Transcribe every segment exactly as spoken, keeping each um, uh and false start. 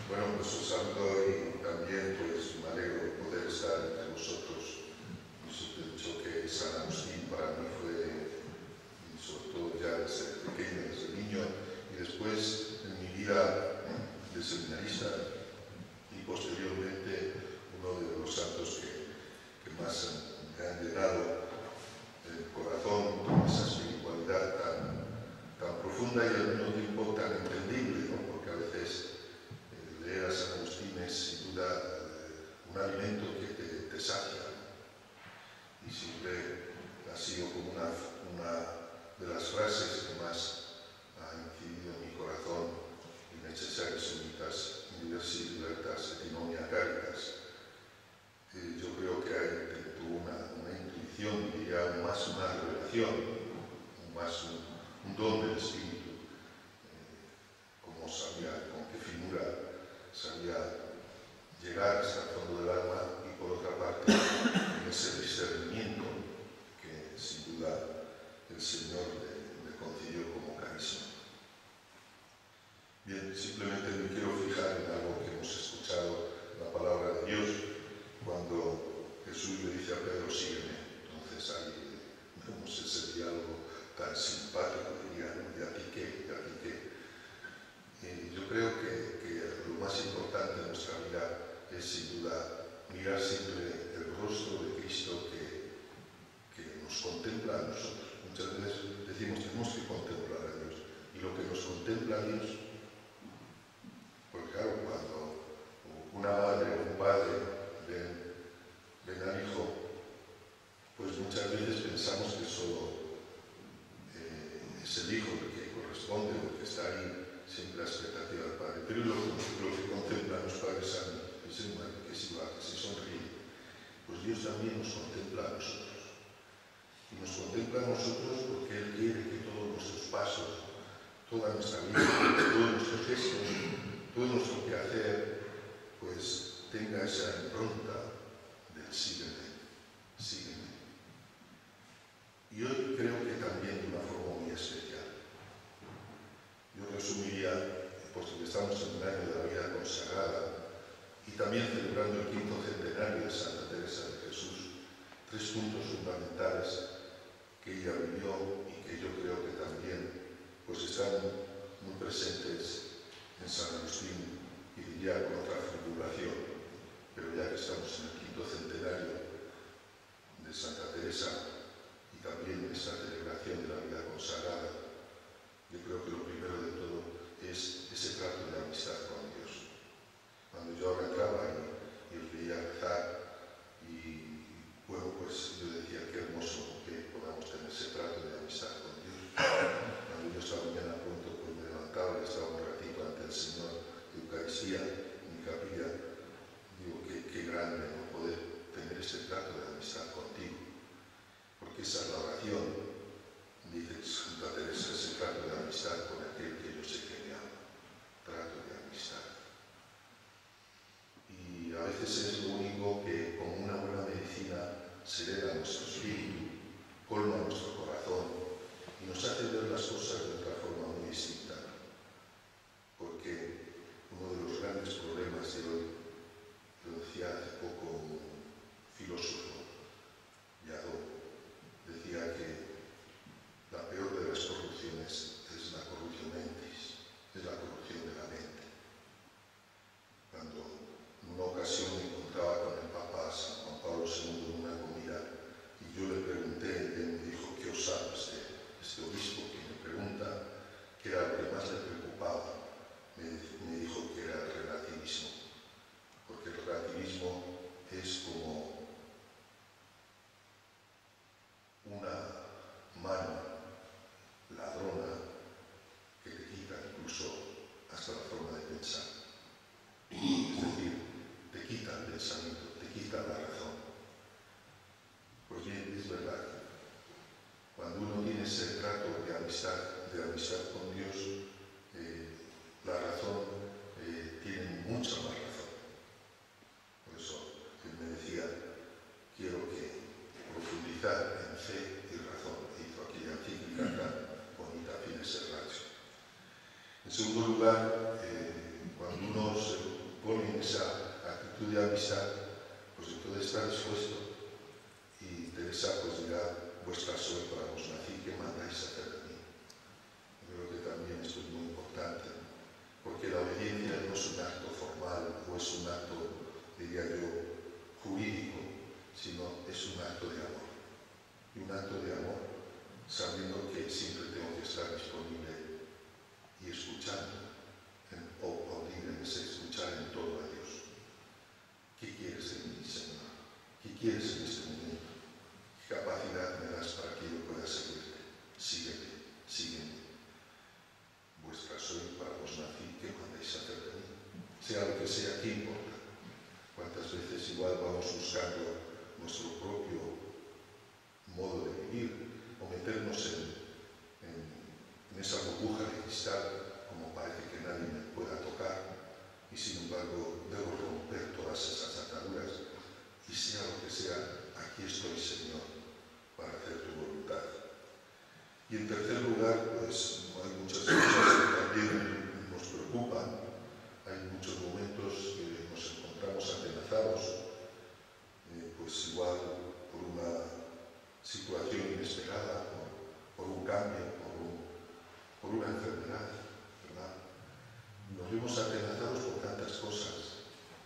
Bueno, pues os saludo y también pues me alegro de poder estar entre vosotros. Y os he dicho que San Agustín para mí fue, y sobre todo ya desde pequeño, desde niño, y después en mi vida de seminarista y posteriormente uno de los santos que, que más me han llenado el corazón con esa espiritualidad tan, tan profunda y al mismo tiempo tan entendible, ¿no? Porque a veces leer a San Agustín es sin duda eh, un alimento que te, te sacia, y siempre ha sido como una, una de las frases que más ha incidido en mi corazón: in necessaris unitas universi libertas et in omnia caritas. Eh, yo creo que hay dentro una, una intuición, diría más una revelación, más un, un don del Espíritu, eh, como sabía, con qué finura sabía llegar hasta el fondo del alma, y por otra parte en ese discernimiento que sin duda el Señor le, le concedió como carisma. Bien, simplemente me quiero fijar en algo que hemos escuchado, la palabra de Dios, cuando Jesús le dice a Pedro: sígueme. Entonces ahí vemos ese diálogo tan simpático, diría, ¿no? ¿Y a ti qué? ¿Y a ti qué? Y yo creo que, que lo más importante de nuestra vida es sin duda mirar siempre el rostro de Cristo que, que nos contempla a nosotros. Muchas veces decimos que tenemos que contemplar a Dios, y lo que nos contempla a Dios, porque claro, cuando una madre o un padre ven, ven al hijo, pues muchas veces pensamos que solo eh, es el hijo el que corresponde o el que está ahí siempre a la expectativa del Padre, pero lo, lo que contemplan los padres a mí, que se mueve, que se va, que se sonríe, pues Dios también nos contempla a nosotros. Y nos contempla a nosotros porque Él quiere que todos nuestros pasos, toda nuestra vida, todos nuestros gestos, todo nuestro quehacer, pues tenga esa impronta del sígueme, sígueme. Y hoy creo que también de una forma muy especial. Yo resumiría, puesto que estamos en un año de la vida consagrada y también celebrando el quinto centenario de Santa Teresa de Jesús, tres puntos fundamentales que ella vivió y que yo creo que también pues, están muy presentes en San Agustín, y diría con otra formulación, pero ya que estamos en el quinto centenario de Santa Teresa y también en esta celebración de la vida consagrada, yo creo que lo primero de todo es ese trato de amistad con Dios. Cuando yo ahora entraba y, y os veía rezar, y bueno, pues yo decía qué hermoso que podamos tener ese trato de amistad con Dios. Cuando yo esta mañana pronto pues me levantaba y estaba un ratito ante el Señor de Eucaristía en mi capilla, digo que qué grande, ¿no?, poder tener ese trato de amistad contigo, porque esa es la oración. Dice Santa Teresa, ese trato de amistad con avisar, pues entonces está dispuesto. Y Teresa pues dirá, vuestra soy para vos nací, ¿qué mandáis hacer de mí? Yo creo que también esto es muy importante, porque la obediencia no es un acto formal o es un acto, diría yo, jurídico, sino es un acto de amor. Y un acto de amor sabiendo que siempre tengo que estar disponible y escuchando, o audible, es escuchar en todo a Dios. ¿Qué quieres de mí, Señor? ¿Qué quieres en este momento? ¿Qué capacidad me das para que yo pueda seguirte? Sígueme, sígueme. Vuestra soy, para vos nací, ¿qué mandéis hacer de mí? Sea lo que sea, ¿qué importa? ¿Cuántas veces igual vamos buscando nuestro propio modo de vivir o meternos en, en, en esa burbuja de cristal como parece que nadie me pueda tocar y sin embargo debo romper todas esas ataduras y sea lo que sea, aquí estoy, Señor, para hacer tu voluntad. Y en tercer lugar, pues hay muchas cosas que también nos preocupan, hay muchos momentos que nos encontramos amenazados, eh, pues igual por una situación inesperada, por, por un cambio, por, un, por una enfermedad, ¿verdad? Nos vemos amenazados por tantas cosas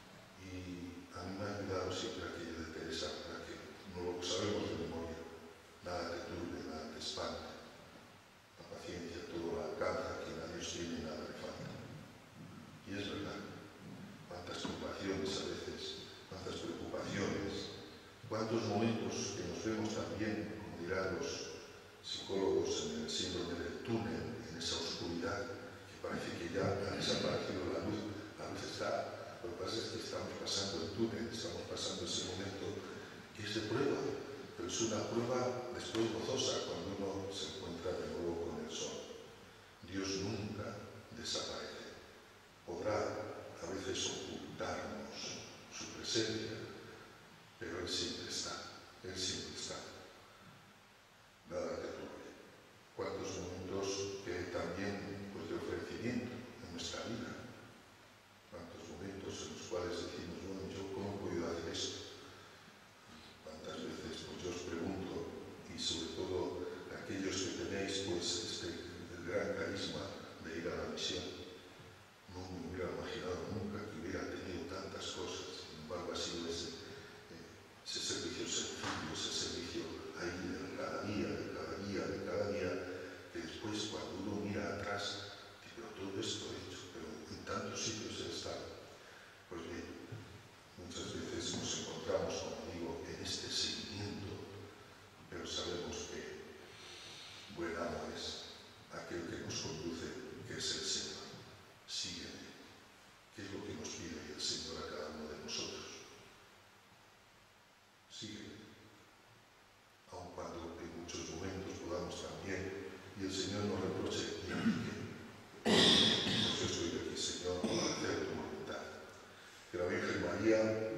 y a mí me ha ayudado siempre aquello de Teresa, para que no lo sabemos de memoria, nada te turbe, nada te espante, la paciencia todo la alcanza, quien a Dios tiene nada le falta. Y es verdad, cuántas preocupaciones a veces, cuántas preocupaciones, cuántos momentos que nos vemos también, como dirán los psicólogos, en el síndrome del túnel, en esa oscuridad, que parece que ya ha desaparecido la luz, la luz está, lo que pasa es que estamos pasando el túnel, estamos pasando ese momento que es de prueba, pero es una prueba después gozosa cuando uno se encuentra de nuevo con el sol. Dios nunca desaparece, podrá a veces ocultarnos su presencia, pero Él siempre está, Él siempre está. Nada te turbe. Cuántos momentos que también pues, de ofrecimiento en nuestra vida, cuántos momentos en los cuales decimos, bueno, ¿yo cómo puedo hacer esto? Cuántas veces pues, yo os pregunto, y sobre todo aquellos que tenéis pues, este el gran carisma de ir a la misión, no me hubiera imaginado nunca que hubiera tenido tantas cosas, sin embargo ha sido ese ese servicio sencillo, ese servicio ahí de cada día, de cada día, de cada día, que después cuando uno mira atrás, dice, pero todo esto he hecho, pero en tantos sitios he estado. Pues bien, muchas veces nos encontramos, como digo, en este seguimiento, pero sabemos que buen amo es aquel que nos conduce, que es el Señor. Sígueme. ¿Qué es lo que nos pide el Señor a cada uno de nosotros? Sígueme, aun cuando en muchos momentos podamos también, y el Señor nos reproche, pues yo estoy aquí, Señor, para hacer tu voluntad. Que la Virgen María